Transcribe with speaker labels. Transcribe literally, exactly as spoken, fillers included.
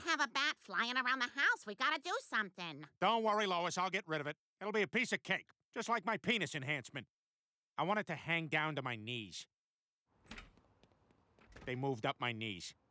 Speaker 1: have a bat flying around the house. We gotta do something.
Speaker 2: Don't worry, Lois. I'll get rid of it. It'll be a piece of cake, just like my penis enhancement. I want it to hang down to my knees. They moved up my knees.